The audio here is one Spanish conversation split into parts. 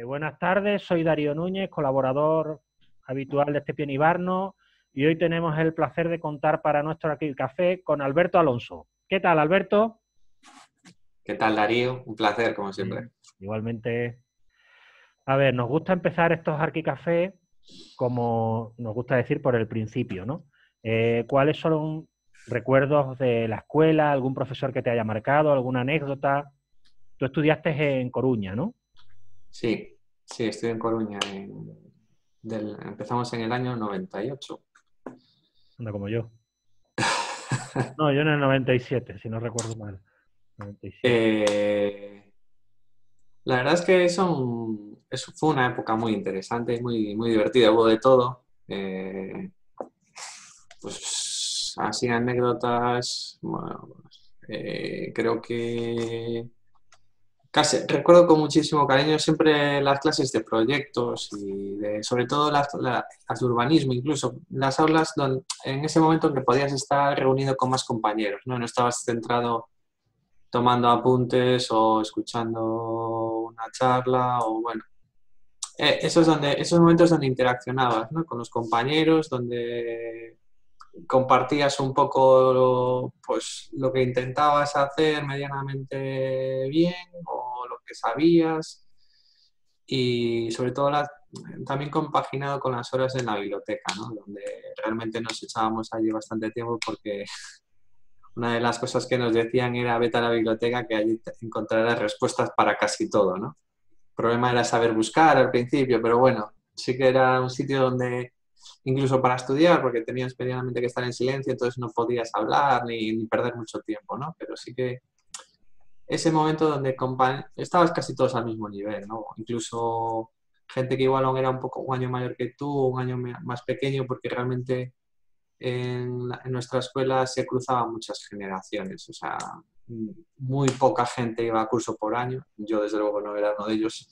Buenas tardes, soy Darío Núñez, colaborador habitual de este Pionibarno, y hoy tenemos el placer de contar para nuestro aquí café con Alberto Alonso. ¿Qué tal, Alberto? ¿Qué tal, Darío? Un placer, como siempre. Igualmente. A ver, nos gusta empezar estos arquicafés, como nos gusta decir, por el principio, ¿no? ¿Cuáles son recuerdos de la escuela, algún profesor que te haya marcado, alguna anécdota? Tú estudiaste en Coruña, ¿no? Sí, estoy en Coruña. Empezamos en el año 98. Anda como yo. No, yo en el 97, si no recuerdo mal. 97. Eh, la verdad es que eso fue una época muy interesante, muy divertida, hubo de todo. Pues así anécdotas, bueno, creo que casi, recuerdo con muchísimo cariño siempre las clases de proyectos y sobre todo las de urbanismo, incluso las aulas en ese momento en que podías estar reunido con más compañeros, ¿no? No estabas centrado tomando apuntes o escuchando una charla o bueno. Esos momentos donde interaccionabas, ¿no? Con los compañeros, donde compartías un poco pues, lo que intentabas hacer medianamente bien o lo que sabías y sobre todo también compaginado con las horas en la biblioteca, ¿no? Donde realmente nos echábamos allí bastante tiempo porque una de las cosas que nos decían era vete a la biblioteca que allí encontrarás respuestas para casi todo, ¿no? El problema era saber buscar al principio, pero bueno, sí que era un sitio donde incluso para estudiar, porque tenías medianamente que estar en silencio, entonces no podías hablar ni perder mucho tiempo, ¿no? Pero sí que ese momento donde estabas casi todos al mismo nivel, ¿no? Incluso gente que igual aún era un año mayor que tú, un año más pequeño, porque realmente en nuestra escuela se cruzaban muchas generaciones, o sea, muy poca gente iba a curso por año, yo desde luego no era uno de ellos,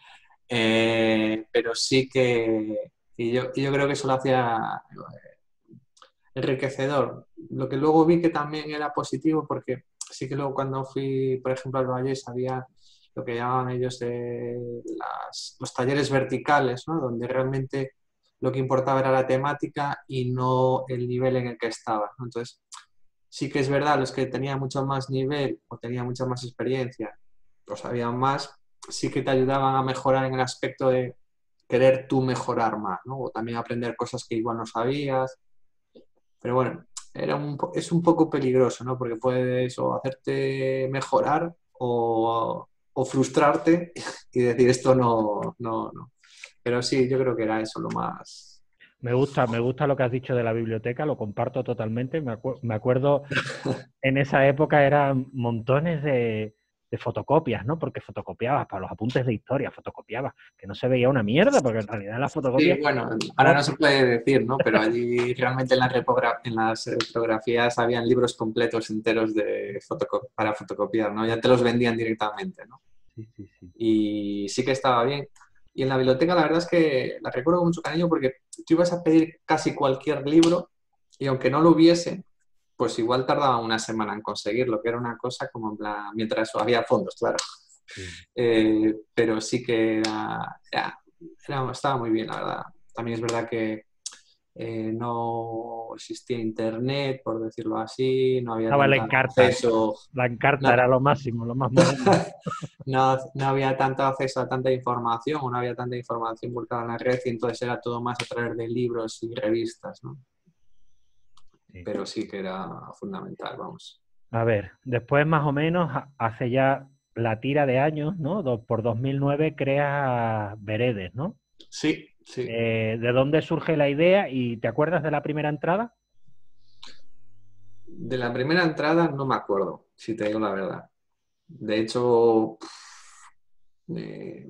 pero sí que, y yo creo que eso lo hacía enriquecedor. Lo que luego vi que también era positivo, porque sí que luego cuando fui, por ejemplo, al Vallés, había lo que llamaban ellos los talleres verticales, ¿no? Donde realmente lo que importaba era la temática y no el nivel en el que estabas, ¿no? Entonces, sí que es verdad, los que tenían mucho más nivel o tenían mucha más experiencia o sabían más, sí que te ayudaban a mejorar en el aspecto de querer tú mejorar más, ¿no? O también aprender cosas que igual no sabías. Pero bueno, es un poco peligroso, ¿no? Porque puedes o hacerte mejorar o frustrarte y decir esto no. Pero sí, yo creo que era eso lo más. Me gusta lo que has dicho de la biblioteca, lo comparto totalmente. Me acuerdo, en esa época eran montones de fotocopias, ¿no? Porque fotocopiabas para los apuntes de historia, fotocopiabas, que no se veía una mierda, porque en realidad las Sí, fotocopias... bueno, ahora no se puede decir, ¿no? Pero allí realmente en las fotografías habían libros completos enteros para fotocopiar, ¿no? Ya te los vendían directamente, ¿no? Sí, sí, sí. Y sí que estaba bien. Y en la biblioteca la verdad es que la recuerdo con mucho cariño porque tú ibas a pedir casi cualquier libro y aunque no lo hubiese, pues igual tardaba una semana en conseguirlo, que era una cosa como en plan, mientras había fondos, claro. Sí. Pero sí que estaba muy bien, la verdad. También es verdad que no existía internet, por decirlo así, no había Estaba la tanto Encarta. acceso. La Encarta No, era lo máximo, lo más moderno. no había tanto acceso a tanta información, o no había tanta información volcada en la red, y entonces era todo más a través de libros y revistas, ¿no? Sí. Pero sí que era fundamental, vamos. A ver, después más o menos, hace ya la tira de años, ¿no? Por 2009 crea Veredes, ¿no? Sí. ¿De dónde surge la idea y te acuerdas de la primera entrada? De la primera entrada no me acuerdo, si te digo la verdad. De hecho, eh,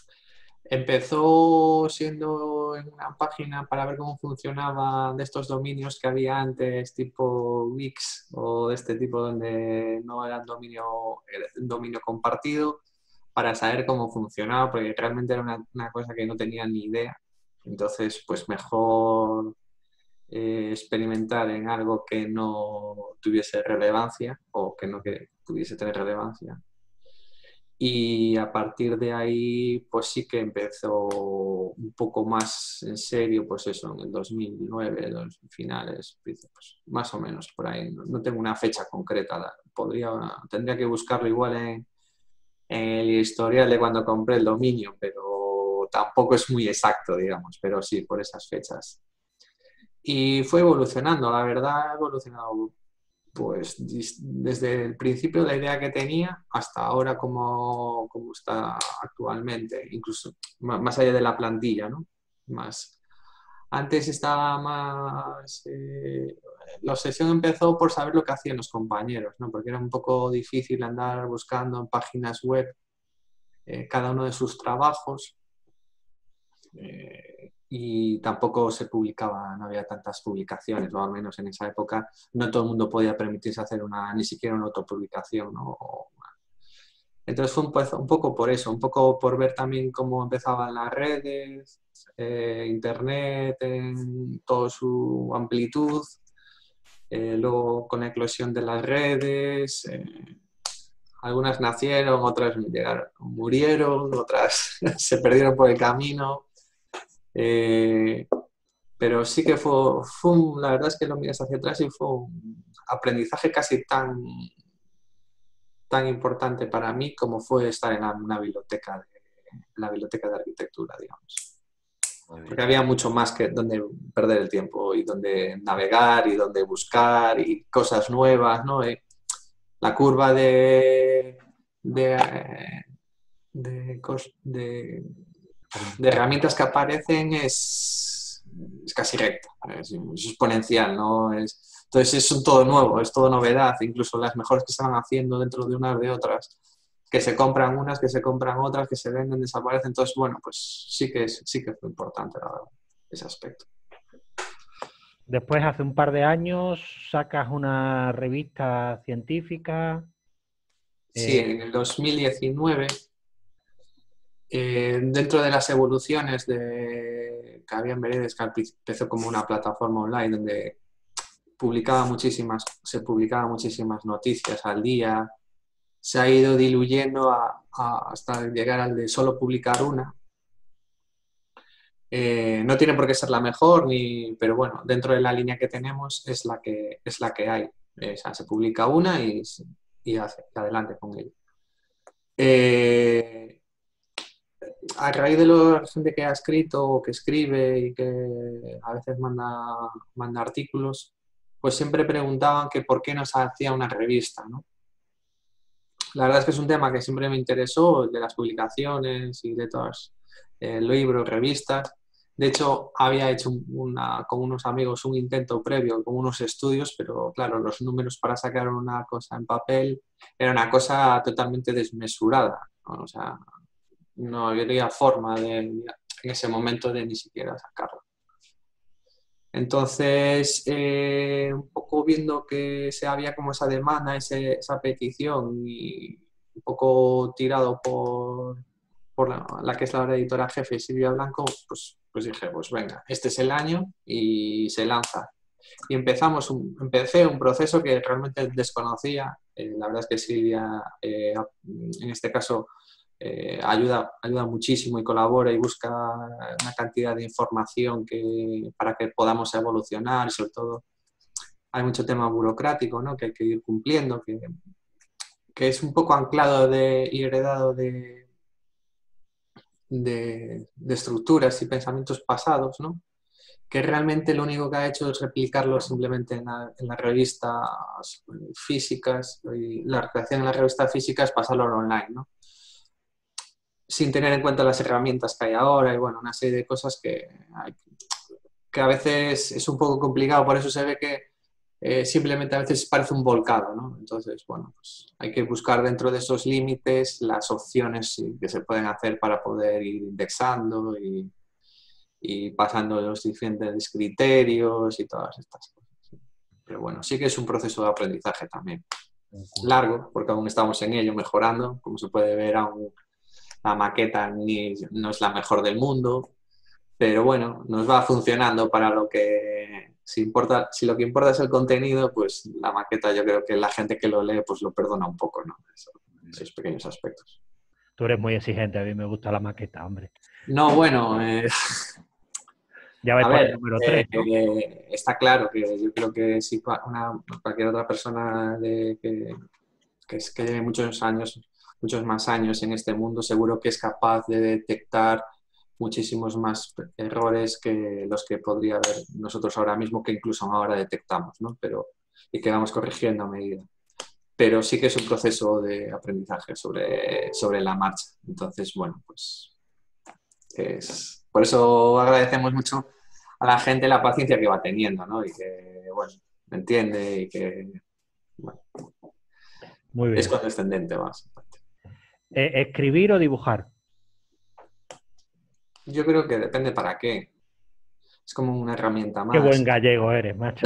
empezó siendo en una página para ver cómo funcionaban de estos dominios que había antes, tipo Wix o de este tipo donde no era era un dominio compartido, para saber cómo funcionaba, porque realmente era una cosa que no tenía ni idea. Entonces, pues mejor experimentar en algo que no tuviese relevancia o que no que pudiese tener relevancia. Y a partir de ahí, pues sí que empezó un poco más en serio, pues eso, en el 2009, los finales, pues más o menos por ahí. No tengo una fecha concreta, tendría que buscarlo igual en el historial de cuando compré el dominio, pero tampoco es muy exacto, digamos, pero sí, por esas fechas. Y fue evolucionando, la verdad, ha evolucionado pues desde el principio la idea que tenía hasta ahora como está actualmente, incluso más allá de la plantilla, ¿no? Más, antes estaba más... la obsesión empezó por saber lo que hacían los compañeros, ¿no? Porque era un poco difícil andar buscando en páginas web cada uno de sus trabajos. Y tampoco se publicaba, no había tantas publicaciones, o al menos en esa época no todo el mundo podía permitirse hacer ni siquiera una autopublicación, ¿no? Entonces fue un poco por eso, un poco por ver también cómo empezaban las redes, internet en toda su amplitud, luego con la eclosión de las redes, algunas nacieron, otras murieron, otras se perdieron por el camino. Pero sí que la verdad es que lo miras hacia atrás y fue un aprendizaje casi tan importante para mí como fue estar en la biblioteca de arquitectura, digamos. Porque había mucho más que donde perder el tiempo y donde navegar y donde buscar y cosas nuevas, ¿no? La curva de herramientas que aparecen es casi recta, es exponencial, ¿no? Entonces es todo nuevo, es todo novedad, incluso las mejores que se van haciendo dentro de unas de otras, que se compran unas, que se compran otras, que se venden, desaparecen. Entonces, bueno, pues sí que fue importante, la verdad, ese aspecto. Después, hace un par de años, sacas una revista científica. Sí, en el 2019... dentro de las evoluciones que había en Veredes, que empezó como una plataforma online donde se publicaban muchísimas noticias al día, se ha ido diluyendo hasta llegar al de solo publicar una. No tiene por qué ser la mejor, pero bueno, dentro de la línea que tenemos es la que hay. O sea, se publica una y adelante con ello. A raíz de la gente que ha escrito o que escribe y que a veces manda artículos, pues siempre preguntaban que por qué no se hacía una revista, ¿no? La verdad es que es un tema que siempre me interesó, de las publicaciones y de todos libros, revistas. De hecho, había hecho con unos amigos un intento previo, con unos estudios, pero claro, los números para sacar una cosa en papel era una cosa totalmente desmesurada, ¿no? O sea, no había forma en ese momento de ni siquiera sacarlo. Entonces, un poco viendo que había como esa demanda, esa petición y un poco tirado por la que es la editora jefe, Silvia Blanco, pues dije, pues venga, este es el año y se lanza. Y empecé un proceso que realmente desconocía. La verdad es que Silvia, en este caso, ayuda muchísimo y colabora y busca una cantidad de información para que podamos evolucionar y sobre todo hay mucho tema burocrático, ¿no? Que hay que ir cumpliendo, que es un poco anclado y heredado de estructuras y pensamientos pasados, ¿no? Que realmente lo único que ha hecho es replicarlo simplemente en las revistas físicas, y la creación en las revistas físicas pasarlo al online, ¿no? Sin tener en cuenta las herramientas que hay ahora y bueno, una serie de cosas que a veces es un poco complicado, por eso se ve que simplemente a veces parece un volcado, ¿no? Entonces, bueno, pues hay que buscar dentro de esos límites las opciones que se pueden hacer para poder ir indexando y pasando los diferentes criterios y todas estas cosas. Pero bueno, sí que es un proceso de aprendizaje también. Largo, porque aún estamos en ello, mejorando. Como se puede ver, aún la maqueta no es la mejor del mundo, pero bueno, nos va funcionando para lo que... Si lo que importa es el contenido, pues la maqueta yo creo que la gente que lo lee pues lo perdona un poco, ¿no? Esos pequeños aspectos. Tú eres muy exigente, a mí me gusta la maqueta, hombre. No, bueno, Ya vais a por el ver, número 3, ¿no? está claro que yo creo que si cualquier otra persona que lleve muchos años, muchos más años en este mundo, seguro que es capaz de detectar muchísimos más errores que los que podría haber nosotros ahora mismo, que incluso ahora detectamos, ¿no? Y que vamos corrigiendo a medida. Pero sí que es un proceso de aprendizaje sobre la marcha. Entonces, bueno, pues por eso agradecemos mucho a la gente la paciencia que va teniendo, ¿no? Y que, bueno, me entiende y que, bueno, Muy es bien. condescendente más. ¿Escribir o dibujar? Yo creo que depende para qué. Es como una herramienta Qué buen más. gallego eres, macho.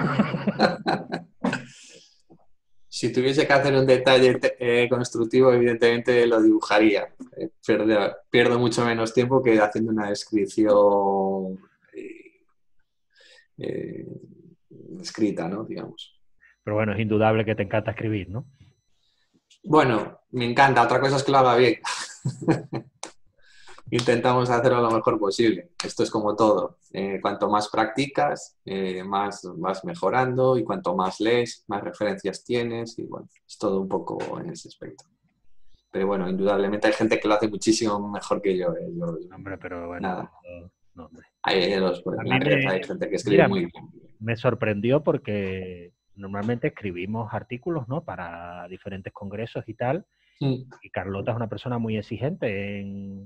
Si tuviese que hacer un detalle constructivo, evidentemente lo dibujaría. Pierdo mucho menos tiempo que haciendo una descripción eh, escrita, ¿no? Digamos. Pero bueno, es indudable que te encanta escribir, ¿no? Bueno, me encanta. Otra cosa es que lo haga bien. Intentamos hacerlo lo mejor posible. Esto es como todo. Cuanto más practicas, más vas mejorando, y cuanto más lees, más referencias tienes, y bueno, es todo un poco en ese aspecto. Pero bueno, indudablemente hay gente que lo hace muchísimo mejor que yo. Hombre, pero bueno, Nada. no, hombre. En A la mí red hay gente que escribe mira, muy bien. me sorprendió porque normalmente escribimos artículos, ¿no? Para diferentes congresos y tal. Mm, Y Carlota es una persona muy exigente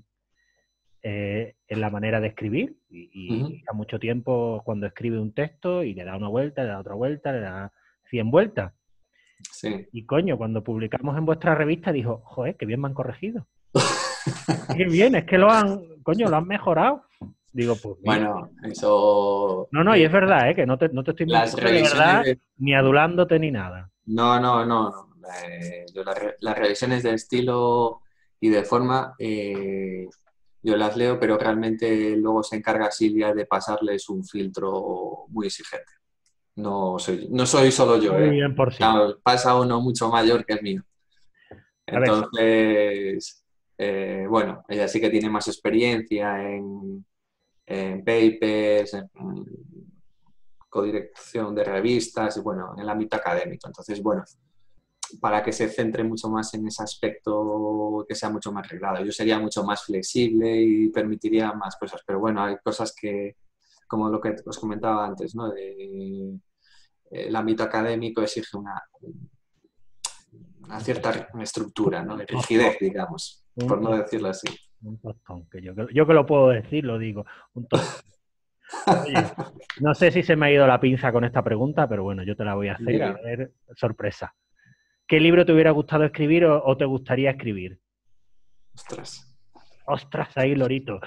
en la manera de escribir y ujú. a mucho tiempo cuando escribe un texto y le da una vuelta, le da otra vuelta, le da 100 vueltas. Sí. Y coño, cuando publicamos en vuestra revista dijo, joder, qué bien me han corregido. Qué bien, es que coño, lo han mejorado. Digo, pues mira. Bueno, eso... No, y es verdad, que no te estoy las mintiendo de revisiones verdad, de... ni adulándote ni nada. No, no, no, no. Las revisiones de estilo y de forma, yo las leo, pero realmente luego se encarga Silvia de pasarles un filtro muy exigente. No soy solo yo, Muy ¿eh? bien por sí. Claro, pasa uno mucho mayor que el mío. A ver, Entonces, bueno, ella sí que tiene más experiencia en papers, en codirección de revistas y, bueno, en el ámbito académico. Entonces, bueno, para que se centre mucho más en ese aspecto, que sea mucho más reglado. Yo sería mucho más flexible y permitiría más cosas, pero bueno, hay cosas que, como lo que os comentaba antes, ¿no? El ámbito académico exige una cierta estructura, ¿no? De rigidez, digamos, un por no tostón, decirlo así. un tostón, yo que lo puedo decir, lo digo, un tostón. Oye, no sé si se me ha ido la pinza con esta pregunta, pero bueno, yo te la voy a hacer, a Dime. ver, sorpresa. ¿Qué libro te hubiera gustado escribir o te gustaría escribir? Ostras. Ostras, ahí, Lorito.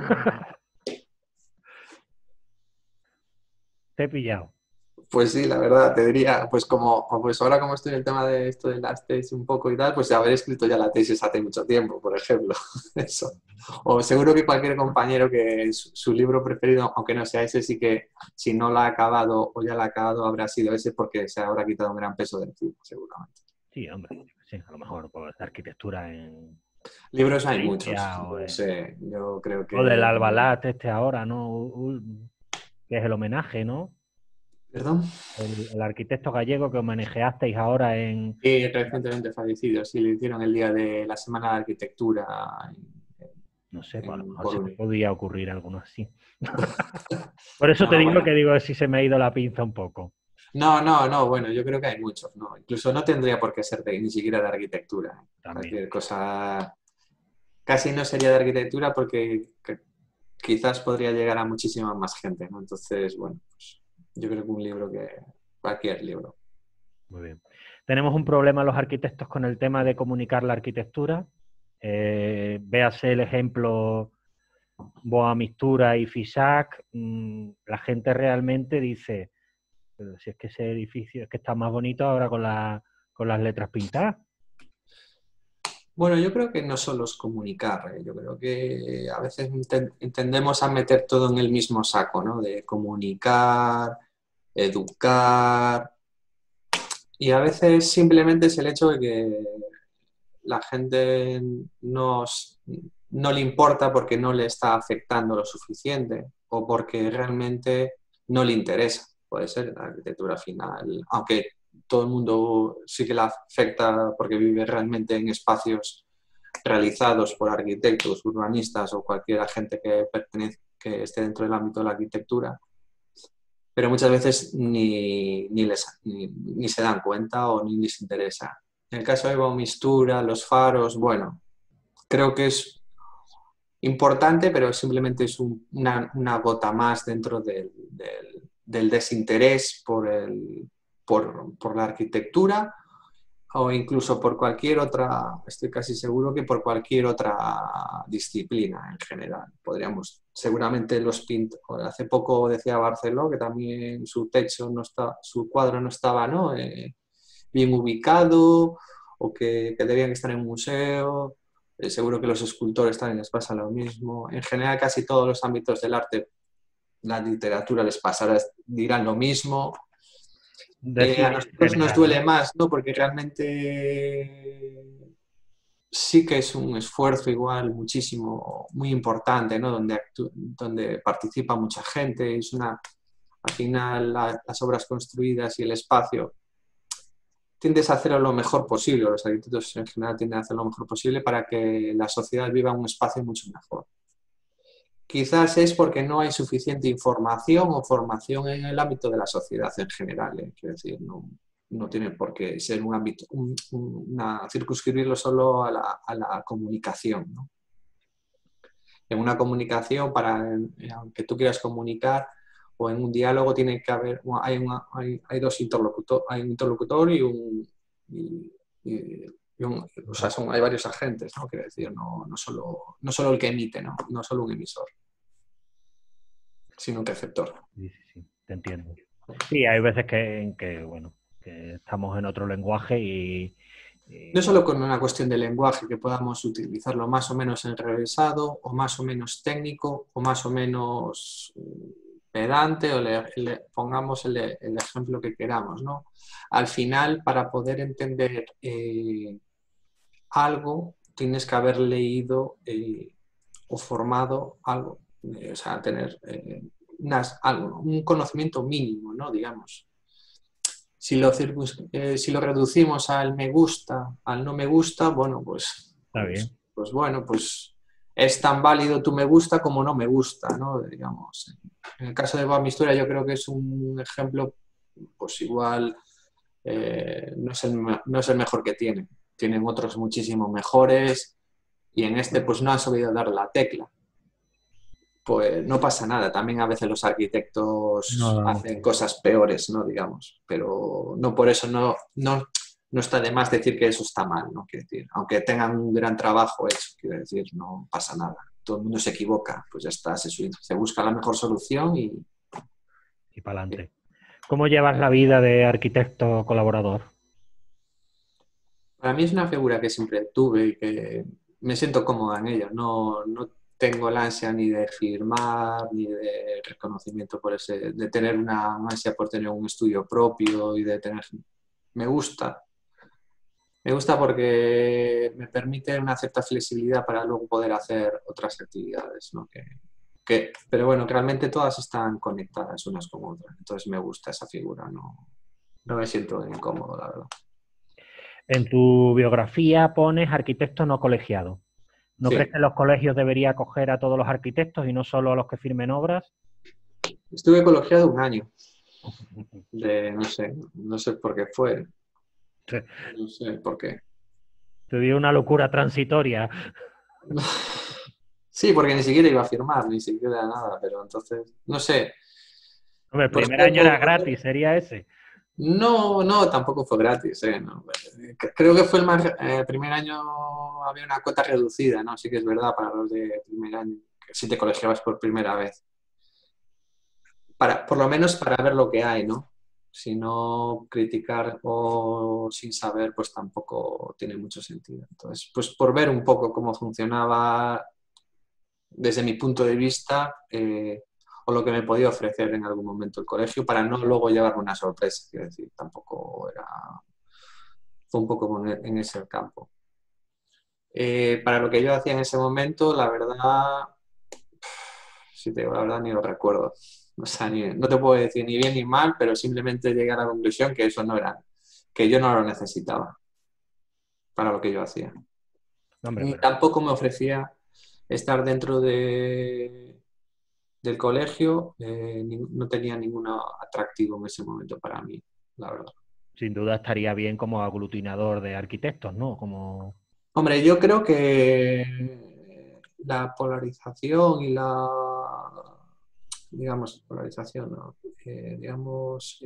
Te he pillado. Pues sí, la verdad, te diría, pues ahora como estoy en el tema de esto de las tesis un poco y tal, pues haber escrito ya la tesis hace mucho tiempo, por ejemplo, eso. O seguro que cualquier compañero que su libro preferido, aunque no sea ese, sí que si no lo ha acabado o ya lo ha acabado, habrá sido ese, porque se habrá quitado un gran peso de encima, seguramente. Sí, hombre, sí, a lo mejor pues, de arquitectura en Libros hay muchos, Galicia no sé, yo creo o del que... Albalat ahora, ¿no? Que es el homenaje, ¿no? ¿Perdón? El arquitecto gallego que homenajeasteis ahora en... Sí, recientemente fallecido, sí, le hicieron el día de la Semana de Arquitectura No sé, pues a lo en mejor se me Coruña. podía ocurrir alguno así. Por eso te No, digo bueno. que digo si se me ha ido la pinza un poco. No, bueno, yo creo que hay muchos, ¿no? Incluso no tendría por qué ser ni siquiera de arquitectura. También. Cualquier cosa casi no sería de arquitectura porque quizás podría llegar a muchísima más gente, ¿no? Entonces, bueno, pues yo creo que un libro cualquier libro. Muy bien. Tenemos un problema los arquitectos con el tema de comunicar la arquitectura. Véase el ejemplo Boa Mistura y Fisac. La gente realmente dice, pero si es que ese edificio es que está más bonito ahora con las letras pintadas. Bueno, yo creo que no solo es comunicar, yo creo que a veces tendemos a meter todo en el mismo saco, ¿no? De comunicar, educar, y a veces simplemente es el hecho de que la gente no le importa porque no le está afectando lo suficiente o porque realmente no le interesa. Puede ser la arquitectura final, aunque todo el mundo sí que la afecta porque vive realmente en espacios realizados por arquitectos, urbanistas o cualquier gente que esté dentro del ámbito de la arquitectura, pero muchas veces ni se dan cuenta o ni les interesa. En el caso de Baumistura, los faros, bueno, creo que es importante, pero simplemente es una gota más dentro del desinterés por la arquitectura, o incluso por cualquier otra, estoy casi seguro que por cualquier otra disciplina en general. Podríamos, seguramente hace poco decía Barceló que también su techo no está, su cuadro no estaba, ¿no? Bien ubicado, o que debían estar en un museo. Seguro que los escultores también les pasa lo mismo. En general, casi todos los ámbitos del arte, la literatura les pasará, dirán lo mismo. A nosotros nos duele más, ¿no? Porque realmente sí que es un esfuerzo igual muchísimo, muy importante, ¿no? Donde participa mucha gente, al final las obras construidas y el espacio tiendes a hacerlo lo mejor posible, los arquitectos en general tienden a hacer lo mejor posible para que la sociedad viva un espacio mucho mejor. Quizás es porque no hay suficiente información o formación en el ámbito de la sociedad en general. Quiero decir, no tiene por qué ser un ámbito, circunscribirlo solo a la comunicación, ¿no? En una comunicación, aunque tú quieras comunicar, o en un diálogo tiene que haber, hay dos interlocutores, hay un interlocutor y o sea, hay varios agentes, ¿no? Quiero decir, no solo el que emite, ¿no? No solo un emisor, sino un receptor. Sí, te entiendo. Sí, hay veces bueno, que estamos en otro lenguaje y... No solo con una cuestión de lenguaje, que podamos utilizarlo más o menos enrevesado, o más o menos técnico, o más o menos pedante, o pongamos el ejemplo que queramos, ¿no? Al final, para poder entender algo, tienes que haber leído o formado algo, o sea, tener un conocimiento mínimo, ¿no? Digamos. Si lo reducimos al me gusta, al no me gusta, bueno, pues bueno, pues es tan válido tu me gusta como no me gusta, ¿no? Digamos. En el caso de Baumistura yo creo que es un ejemplo, pues igual no es el mejor que tienen. Tienen otros muchísimo mejores y en este pues no han sabido dar la tecla. Pues no pasa nada. También a veces los arquitectos hacen cosas peores, ¿no? Digamos, pero no por eso no está de más decir que eso está mal, ¿no? Quiero decir, aunque tengan un gran trabajo hecho, quiero decir, no pasa nada. Todo el mundo se equivoca, pues ya está, se busca la mejor solución y para adelante. ¿Cómo llevas la vida de arquitecto colaborador? Para mí es una figura que siempre tuve y que me siento cómoda en ella. No tengo la ansia ni de firmar, ni de reconocimiento de tener una ansia por tener un estudio propio y de tener... Me gusta. Me gusta porque me permite una cierta flexibilidad para luego poder hacer otras actividades, ¿no? Pero bueno, realmente todas están conectadas unas con otras. Entonces me gusta esa figura, no me siento incómodo, la verdad. En tu biografía pones arquitecto no colegiado. ¿No crees que los colegios deberían acoger a todos los arquitectos y no solo a los que firmen obras? Estuve colegiado un año. No sé por qué fue. Sí. No sé por qué. Te dio una locura transitoria. Sí, porque ni siquiera iba a firmar, ni siquiera nada, pero entonces, no sé. Hombre, el primer año era gratis, ¿sería ese? No, tampoco fue gratis. No. Creo que fue el primer año había una cuota reducida, ¿no? Sí que es verdad para los de primer año, que si te colegiabas por primera vez. Por lo menos para ver lo que hay, ¿no? Si no criticar o sin saber, pues tampoco tiene mucho sentido. Entonces, pues por ver un poco cómo funcionaba desde mi punto de vista o lo que me podía ofrecer en algún momento el colegio para no luego llevarme una sorpresa. Quiero decir, tampoco fue un poco en ese campo. Para lo que yo hacía en ese momento, la verdad, si te digo la verdad, ni lo recuerdo. O sea, no te puedo decir ni bien ni mal, pero simplemente llegué a la conclusión que eso no era, que yo no lo necesitaba para lo que yo hacía. No, hombre, Y pero tampoco me ofrecía estar dentro del colegio, no tenía ningún atractivo en ese momento para mí, la verdad. sin duda estaría bien como aglutinador de arquitectos, ¿no? Como... Hombre, yo creo que la polarización y digamos, polarización, ¿no? Digamos,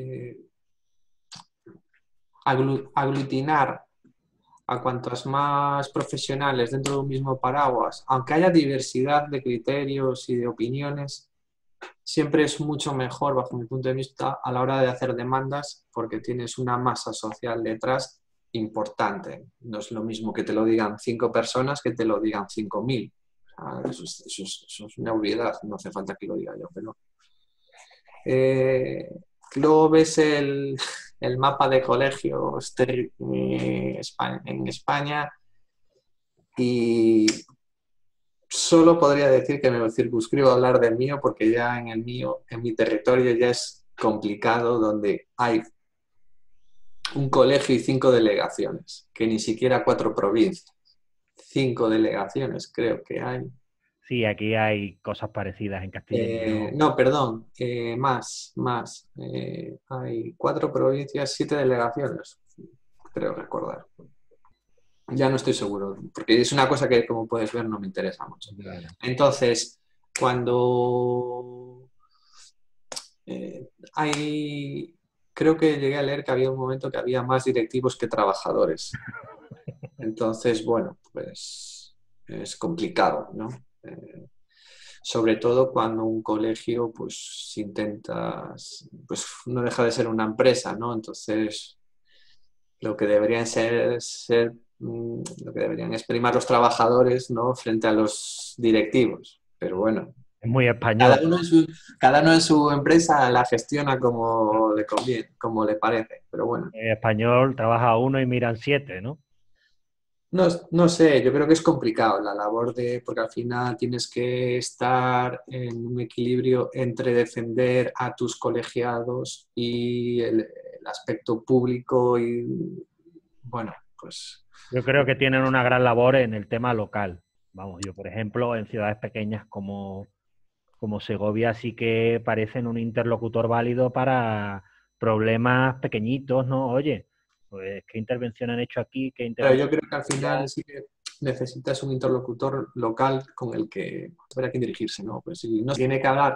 aglutinar a cuantos más profesionales dentro de un mismo paraguas, aunque haya diversidad de criterios y de opiniones, siempre es mucho mejor, bajo mi punto de vista, a la hora de hacer demandas, porque tienes una masa social detrás importante. No es lo mismo que te lo digan 5 personas que te lo digan 5.000. O sea, eso es una obviedad, no hace falta que lo diga yo, pero... luego ves el mapa de colegios en España y solo podría decir que me circunscribo a hablar del mío porque ya en el mío, en mi territorio ya es complicado donde hay un colegio y 5 delegaciones, que ni siquiera 4 provincias. 5 delegaciones creo que hay. Sí, aquí hay cosas parecidas en Castilla y León. No, perdón, más. Hay 4 provincias, 7 delegaciones, creo recordar. Ya no estoy seguro, porque es una cosa que, como puedes ver, no me interesa mucho. Claro. Entonces, cuando creo que llegué a leer que había un momento que había más directivos que trabajadores. Entonces, bueno, pues es complicado, ¿no? Sobre todo cuando un colegio, pues intentas, no deja de ser una empresa, ¿no? Entonces, lo que deberían lo que deberían es primar los trabajadores, ¿no? Frente a los directivos. Pero bueno, Es muy cada español. uno en su empresa la gestiona como le conviene, como le parece. Pero bueno, Español trabaja uno y miran 7, ¿no? no sé, yo creo que es complicado la labor porque al final tienes que estar en un equilibrio entre defender a tus colegiados y el aspecto público y bueno, pues Yo creo que tienen una gran labor en el tema local. Vamos, yo, por ejemplo, en ciudades pequeñas como Segovia sí que parecen un interlocutor válido para problemas pequeñitos, ¿no? Oye, pues qué intervención han hecho aquí, qué pero intervención yo creo que al allá. final sí que necesitas un interlocutor local con el que saber a quién dirigirse, ¿no? Pues si no tiene que hablar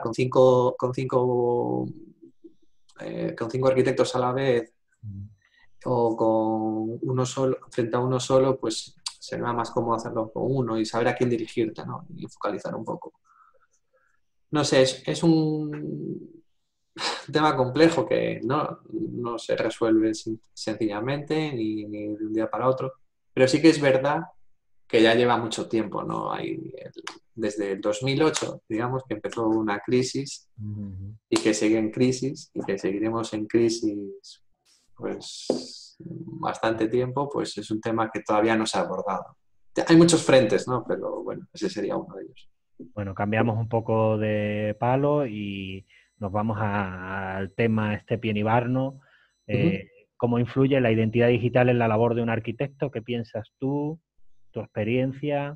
con cinco arquitectos a la vez o con uno solo, frente a uno solo, pues será más cómodo hacerlo con uno y saber a quién dirigirte, ¿no? Y focalizar un poco. No sé, es un tema complejo que no se resuelve sencillamente ni de un día para otro, pero sí que es verdad que ya lleva mucho tiempo, ¿no? Desde el 2008, digamos, que empezó una crisis Ujú. y que sigue en crisis y que seguiremos en crisis pues bastante tiempo, pues es un tema que todavía no se ha abordado. Hay muchos frentes, ¿no? Pero bueno, ese sería uno de ellos. Bueno, cambiamos un poco de palo y nos vamos al tema este pienibarno. Ujú. ¿Cómo influye la identidad digital en la labor de un arquitecto? ¿Qué piensas tú? ¿Tu experiencia?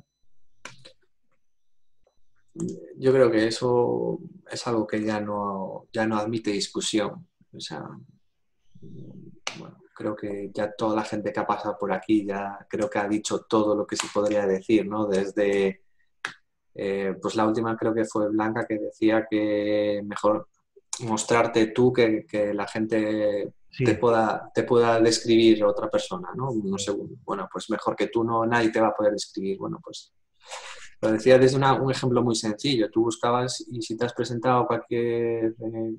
Yo creo que eso es algo que ya no admite discusión. O sea, bueno, creo que ya toda la gente que ha pasado por aquí ya creo que ha dicho todo lo que se podría decir, ¿no? Desde, pues la última creo que fue Blanca que decía que mejor mostrarte tú que la gente Sí, te pueda describir otra persona, ¿no? No sé, bueno, pues mejor que tú no, nadie te va a poder describir. Bueno, pues lo decía desde un ejemplo muy sencillo. Tú buscabas y si te has presentado a cualquier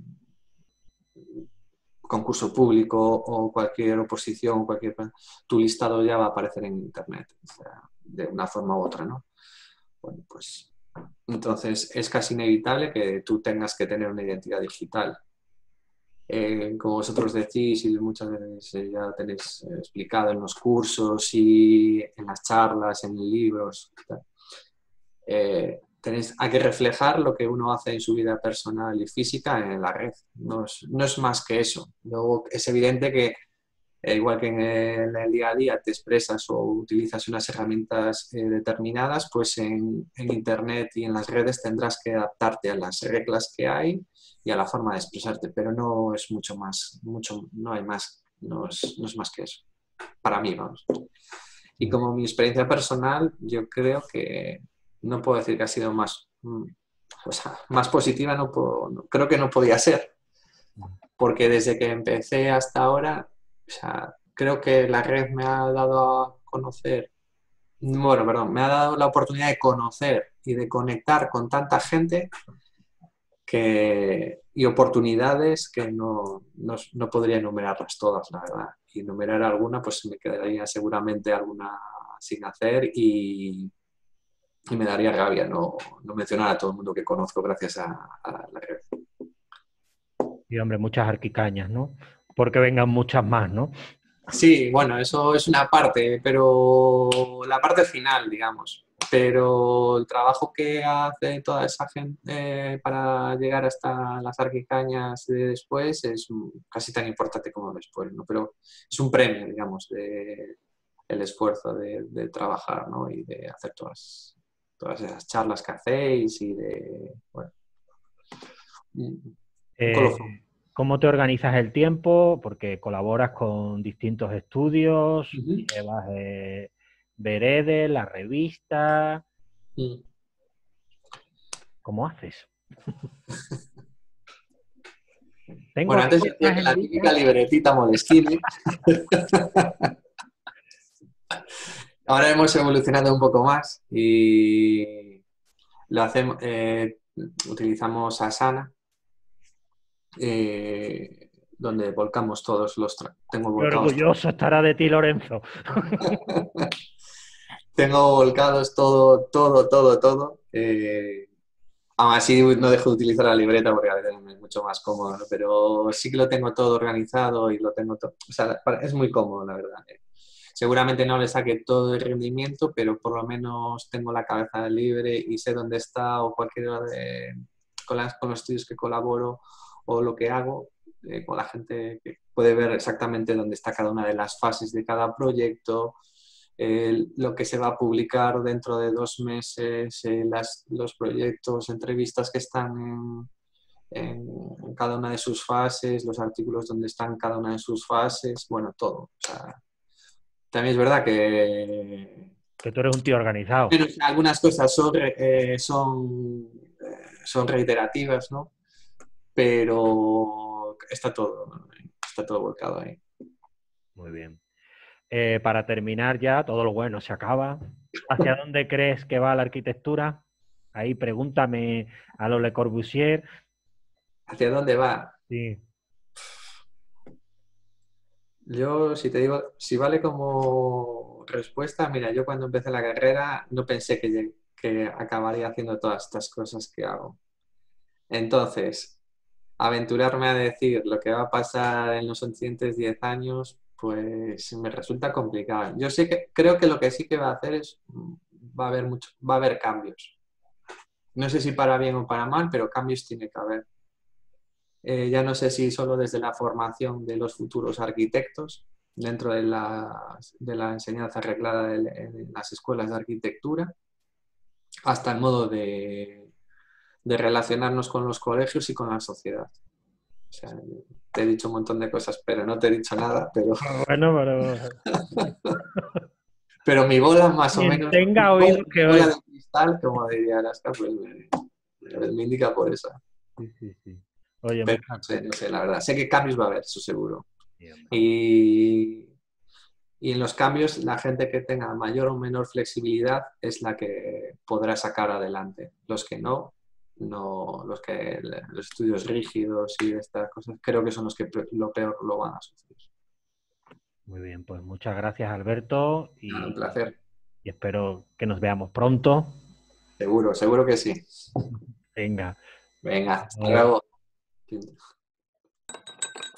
concurso público o cualquier oposición, tu listado ya va a aparecer en Internet, o sea, de una forma u otra, ¿no? Bueno, pues entonces es casi inevitable que tú tengas que tener una identidad digital. como vosotros decís y muchas veces ya tenéis explicado en los cursos y en las charlas, en libros, hay que reflejar lo que uno hace en su vida personal y física en la red. No es más que eso. Luego es evidente que igual que en el día a día te expresas o utilizas unas herramientas determinadas, pues en Internet y en las redes tendrás que adaptarte a las reglas que hay y a la forma de expresarte, pero no es mucho más, no hay más, no es más que eso, para mí, vamos. Y como mi experiencia personal, yo creo que no puedo decir que ha sido más, o sea, más positiva, creo que no podía ser, porque desde que empecé hasta ahora, o sea, creo que la red me ha dado a conocer, bueno, perdón, me ha dado la oportunidad de conocer y de conectar con tanta gente y oportunidades que no podría enumerarlas todas, la verdad. Y enumerar alguna, pues me quedaría seguramente alguna sin hacer y me daría rabia no mencionar a todo el mundo que conozco gracias a la red. Y hombre, muchas arquicañas, ¿no? Porque vengan muchas más, ¿no? Sí, bueno, eso es una parte, pero la parte final, digamos. Pero el trabajo que hace toda esa gente para llegar hasta las arquicañas de después es casi tan importante como después, ¿no? Pero es un premio, digamos, el esfuerzo de trabajar, ¿no? Y de hacer todas esas charlas que hacéis y de, bueno, un colofón. ¿Cómo te organizas el tiempo? Porque colaboras con distintos estudios, llevas Veredes, la revista. ¿Cómo haces? Bueno, antes yo hacía la típica libretita Moleskine. Ahora hemos evolucionado un poco más y lo hacemos, utilizamos Asana, donde volcamos todos los... Tengo Qué volcados orgulloso estará de ti, Lorenzo. Tengo volcados todo. Aún así no dejo de utilizar la libreta porque a veces es mucho más cómodo, ¿no? Pero sí que lo tengo todo organizado y lo tengo todo... O sea, es muy cómodo, la verdad. Seguramente no le saque todo el rendimiento, pero por lo menos tengo la cabeza libre y sé dónde está o cualquiera con los estudios que colaboro o lo que hago, con la gente que puede ver exactamente dónde está cada una de las fases de cada proyecto, lo que se va a publicar dentro de 2 meses, los proyectos, entrevistas que están en cada una de sus fases, los artículos donde están cada una de sus fases, bueno, todo. O sea, también es verdad que tú eres un tío organizado. pero algunas cosas son reiterativas, ¿no? Pero está todo volcado ahí. Muy bien. Para terminar ya, todo lo bueno se acaba. ¿Hacia dónde crees que va la arquitectura? Ahí pregúntame a lo Le Corbusier. ¿Hacia dónde va? Sí. Yo, si te digo, si vale como respuesta, mira, yo cuando empecé la carrera no pensé que acabaría haciendo todas estas cosas que hago. Entonces, aventurarme a decir lo que va a pasar en los siguientes 10 años, pues me resulta complicado. Yo sé creo que lo que sí que va a hacer es, va a haber cambios. No sé si para bien o para mal, pero cambios tiene que haber. Ya no sé si solo desde la formación de los futuros arquitectos, dentro de la enseñanza reglada en las escuelas de arquitectura, hasta el modo de relacionarnos con los colegios y con la sociedad. O sea, te he dicho un montón de cosas, pero no te he dicho nada, Bueno, pero... pero mi bola más o menos, tenga oído que bola oiga. de cristal, como diría Alaska, pues me indica por eso. Sí. Oye, Pero no sé, la verdad. Sé que cambios va a haber, eso seguro. bien. Y en los cambios, la gente que tenga mayor o menor flexibilidad es la que podrá sacar adelante. Los que no, los estudios rígidos y estas cosas, creo que son los que lo peor lo van a sufrir. Muy bien, pues muchas gracias, Alberto, Un placer. y espero que nos veamos pronto. Seguro que sí. Venga. Venga, hasta luego.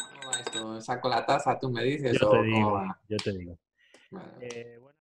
saco la taza, tú me dices, Yo o te cómo digo, va. yo te digo. Vale. Bueno.